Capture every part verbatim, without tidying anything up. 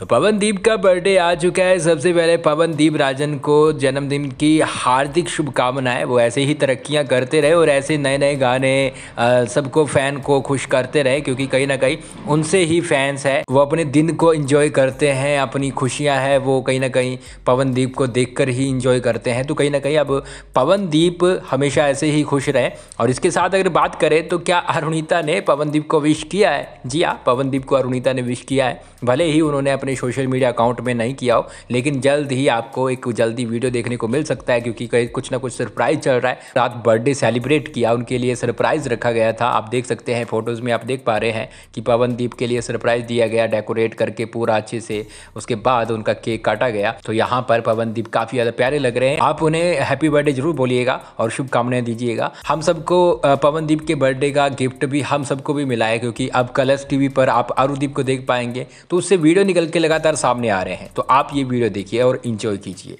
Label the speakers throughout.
Speaker 1: तो पवनदीप का बर्थडे आ चुका है। सबसे पहले पवनदीप राजन को जन्मदिन की हार्दिक शुभकामनाएं। वो ऐसे ही तरक्कियां करते रहे और ऐसे नए नए गाने सबको फ़ैन को खुश करते रहे, क्योंकि कहीं ना कहीं उनसे ही फैंस है। वो अपने दिन को एंजॉय करते हैं, अपनी खुशियां हैं वो कहीं ना कहीं पवनदीप को देखकर ही एंजॉय करते हैं। तो कहीं ना कहीं अब पवनदीप हमेशा ऐसे ही खुश रहे। और इसके साथ अगर बात करें तो क्या अरुणिता ने पवनदीप को विश किया है? जी हाँ, पवनदीप को अरुणिता ने विश किया है। भले ही उन्होंने अपने सोशल मीडिया अकाउंट में नहीं किया हो, लेकिन जल्द ही आपको एक जल्दी वीडियो देखने को मिल सकता है, क्योंकि कहीं कुछ ना कुछ सरप्राइज चल रहा है। रात बर्थडे सेलिब्रेट किया, उनके लिए सरप्राइज रखा गया था। आप देख सकते हैं फोटोज़ में, आप देख पा रहे हैं कि पवनदीप के लिए सरप्राइज दिया गया, डेकोरेट करके पूरा अच्छे से। उसके बाद उनका केक काटा गया। तो यहाँ पर पवनदीप काफ़ी ज़्यादा प्यारे लग रहे हैं। आप उन्हें हैप्पी बर्थडे जरूर बोलिएगा और शुभकामनाएं दीजिएगा। हम सबको पवनदीप के बर्थडे का गिफ्ट भी हम सबको भी मिला है, क्योंकि अब कलर्स टीवी पर आप अरुदीप को देख पाएंगे, तो उससे वीडियो निकल के लगातार सामने आ रहे हैं। तो आप ये वीडियो देखिए और एंजॉय कीजिए।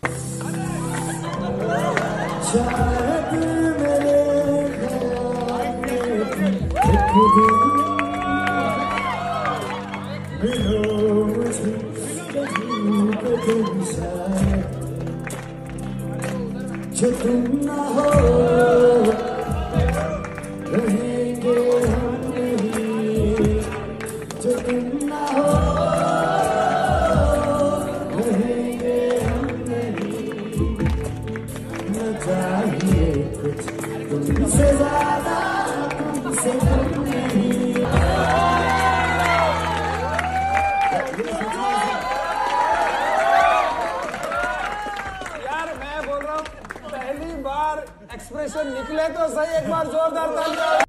Speaker 1: जो तुम ना हो रहेंगे हम नहीं, जो तुम ना हो रहेंगे हम नहीं। न चाहिए कुछ तुमसे ज्यादा, तुमसे कम नहीं।
Speaker 2: यार मैं बोल रहा हूँ, पहली बार एक्सप्रेशन निकले तो सही, एक बार जोरदार तालियां।